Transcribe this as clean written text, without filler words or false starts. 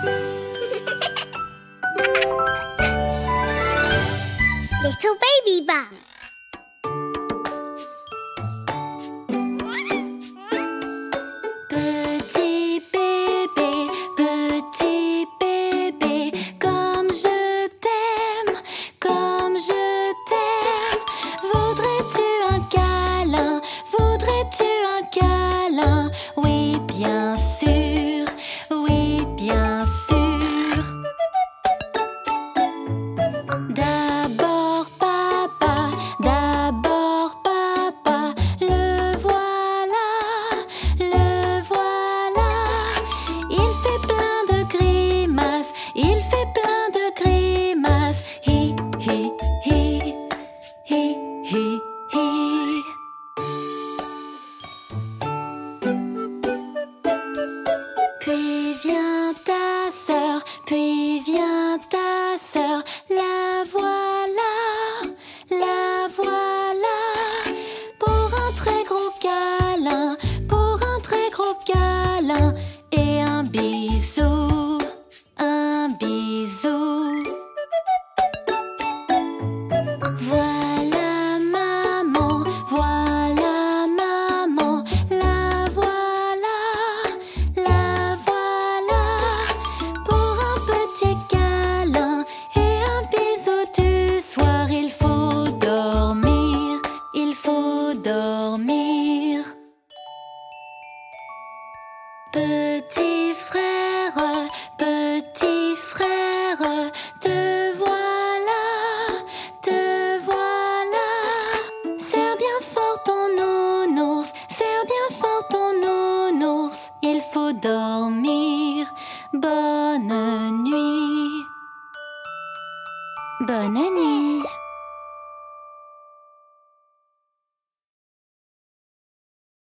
Little baby bug. Petit bébé, comme je t'aime, comme je t'aime. Voudrais-tu un câlin? Voudrais-tu un câlin? Oui, bien sûr, oui, bien sûr. D'abord papa, le voilà, le voilà. Il fait plein de grimaces, il fait plein de grimaces. Hi, hi, hi, hi, hi, hi. Puis vient ta sœur, puis vient ta sœur. La voilà, la voilà. Pour un très gros câlin, pour un très gros câlin. Et un bisou, un bisou. Voilà maman, la voilà, la voilà. Pour un petit câlin et un bisou du soir, il faut dormir, il faut dormir. Petit frère, te voilà, te voilà. Serre bien fort ton nounours, serre bien fort ton nounours. Il faut dormir, bonne nuit. Bonne nuit.